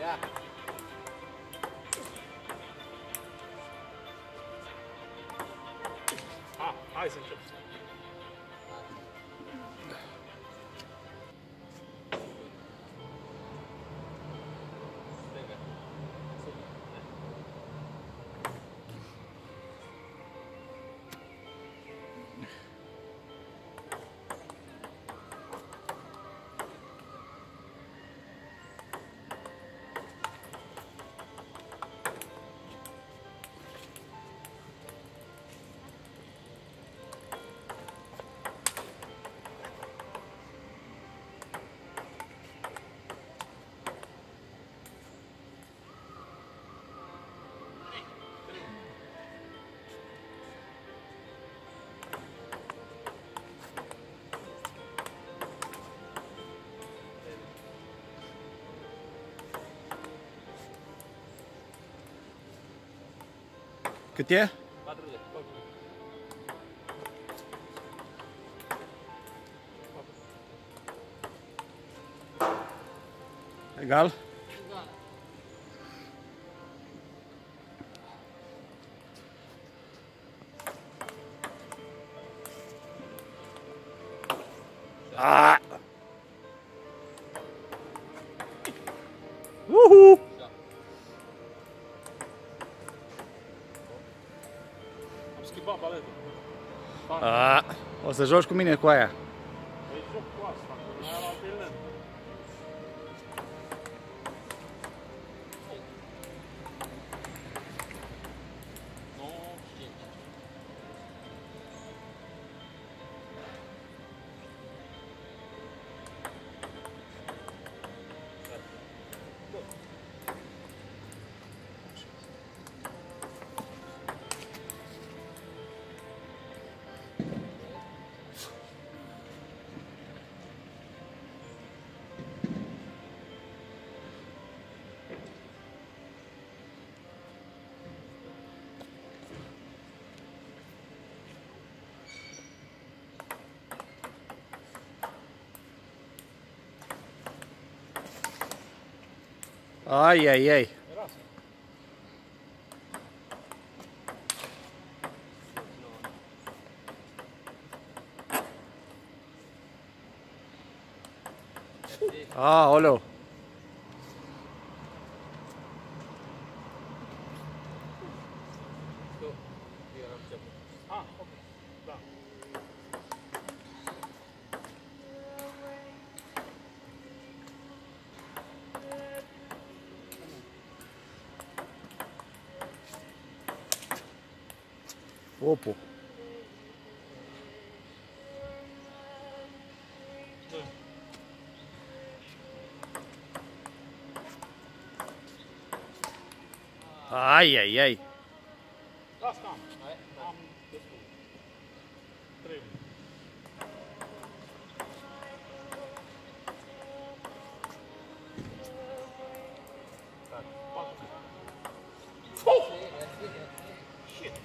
Ia. Hai să încep. Cât e? 40. Egal? Egal. Ah! Uhu! Am schimbat baletul. Ah! O să joci cu mine cu aia. Păi joc cu asta, că aia la altele. Ai, ai, ai. Aoleu. Ah, ok. Da. Opu. Ai, ai, ai. Asta am. Am destul. 3. Tak, 4. Shit.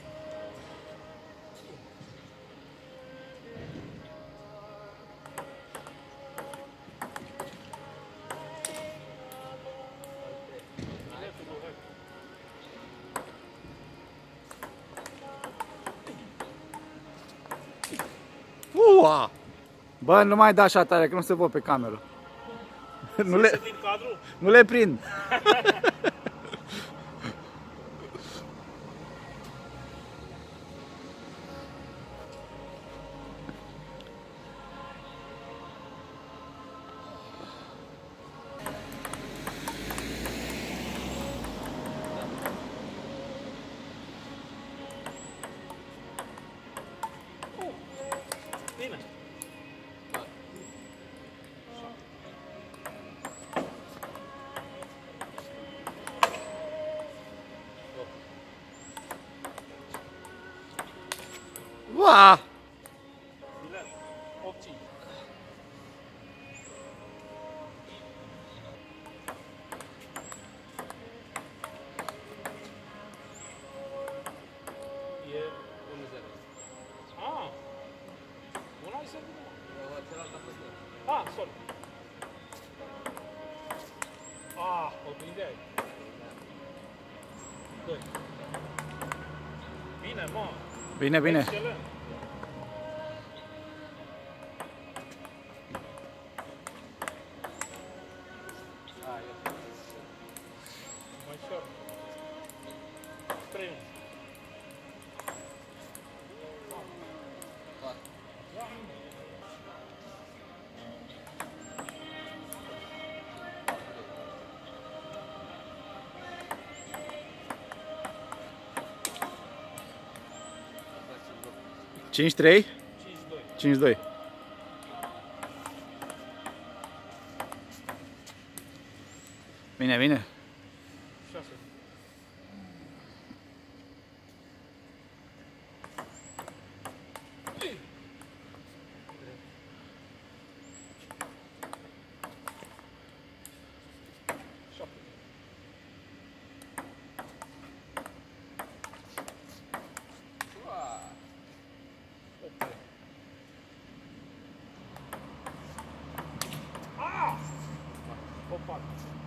Ua! Bă, nu mai da așa tare, că nu se văd pe cameră. Din cadru? Nu le prind. Bine. de aici. 2. Bine, mă. Bine, bine. Excelent. Mai ușor. 3. 5-3? 5-2. 5-2. Bine, bine. 6. Opa!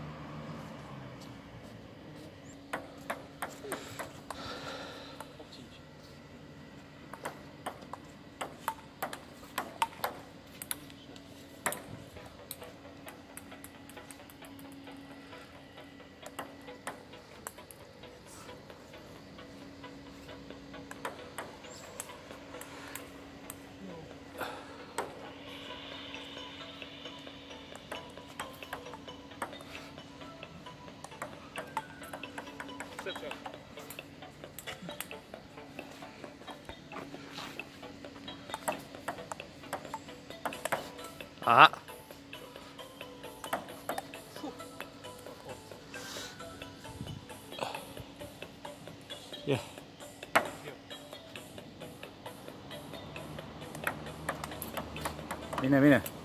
Ah. Yeah. Bine, bine.